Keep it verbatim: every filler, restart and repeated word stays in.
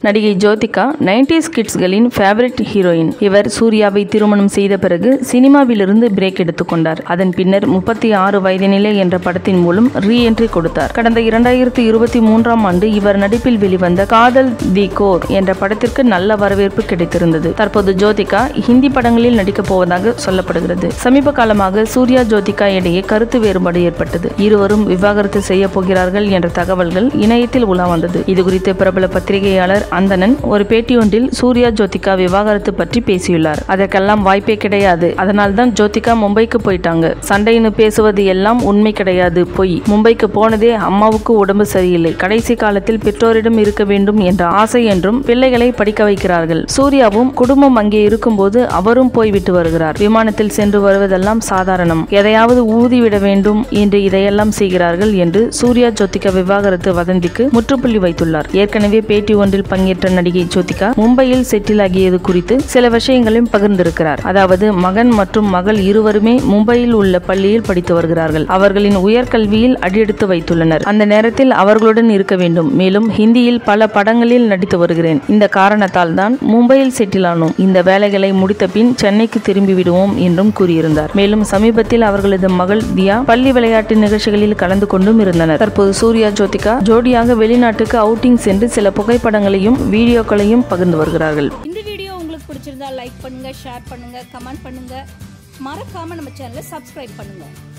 நடிகை ஜோதிகா நைன்டிஸ் கிட்ஸ்களின் favourite heroine. இவர் சூர்யாவை திருமணம் செய்த பிறகு சினிமாவிலிருந்து பிரேக் எடுத்துக்கொண்டார். அதன் பின்னர் முப்பத்தி ஆறு வயதினிலே என்ற படத்தின் மூலம் ரீ என்ட்ரி கொடுத்தார். கடந்த இரண்டாயிரத்தி இருபத்தி மூன்றாம் ஆண்டு இவர் நடிப்பில் வெளிவந்த காதல் தி கோர் என்ற படத்திற்கு நல்ல வரவேற்பு கிடைத்திருந்தது. தற்போது ஜோதிகா ஹிந்தி படங்களில் நடிக்கப் போவதாக சொல்லப்படுகிறது. சமீப காலமாக சூர்யா ஜோதிகா இடையே கருத்து வேறுபாடு ஏற்பட்டது. இருவரும் விவாகரத்து செய்ய போகிறார்கள் என்ற தகவல்கள் இணையத்தில் உலா வந்தது. இதுகுறித்து பிரபல பத்திரிகையாளர் அந்தணன் ஒரு பேட்டி ஒன்றில் சூர்யா ஜோதிகா விவாகரத்து பற்றி பேசியுள்ளார். அதற்கெல்லாம் வாய்ப்பே கிடையாது. அதனால்தான் ஜோதிகா மும்பைக்கு போயிட்டாங்க. சண்டைன்னு பேசுவது எல்லாம் உண்மை கிடையாது, பொய். மும்பைக்கு போனதே அம்மாவுக்கு உடம்பு சரியில்லை. கடைசி காலத்தில் பெற்றோரிடம் இருக்க வேண்டும் என்ற ஆசை என்றும் பிள்ளைகளை படிக்க வைக்கிறார்கள். சூர்யாவும் குடும்பம் அங்கே இருக்கும்போது அவரும் போய்விட்டு வருகிறார். விமானத்தில் சென்று வருவதெல்லாம் சாதாரணம். எதையாவது ஊதிவிட வேண்டும் என்று இதையெல்லாம் செய்கிறார்கள் என்று சூர்யா ஜோதிகா விவாகரத்து வதந்திக்கு முற்றுப்புள்ளி வைத்துள்ளார். ஏற்கனவே பேட்டி ஒன்றில் பங்கேற்ற நடிகை ஜோதிகா மும்பையில் செட்டில் ஆகியது குறித்து சில விஷயங்களையும் பகிர்ந்திருக்கிறார். அதாவது மகன் மற்றும் மகள் இருவருமே மும்பையில் உள்ள பள்ளியில் படித்து வருகிறார்கள். அவர்களின் உயர்கல்வியில் அடியெடுத்து வைத்துள்ளனர். அந்த நேரத்தில் அவர்களுடன் இருக்க வேண்டும். மேலும் ஹிந்தியில் பல படங்களில் நடித்து வருகிறேன். இந்த காரணத்தால் தான் மும்பையில் செட்டில் ஆனோம். இந்த வேலைகளை முடித்த பின் சென்னைக்கு திரும்பி விடுவோம் என்றும் கூறியிருந்தார். மேலும் சமீபத்தில் அவர்களது மகள் தியா பள்ளி விளையாட்டு நிகழ்ச்சிகளில் கலந்து கொண்டும் இருந்தனர். தற்போது சூர்யா ஜோதிகா ஜோடியாக வெளிநாட்டுக்கு அவுட்டிங் சென்று சில புகைப்படங்களையும் வீடியோக்களையும் பகிர்ந்து வருகிறார்கள். இந்த வீடியோ உங்களுக்கு பிடிச்சிருந்தா லைக் பண்ணுங்க, ஷேர் பண்ணுங்க, கமெண்ட் பண்ணுங்க. மறக்காம நம்ம சேனலை சப்ஸ்கிரைப் பண்ணுங்க.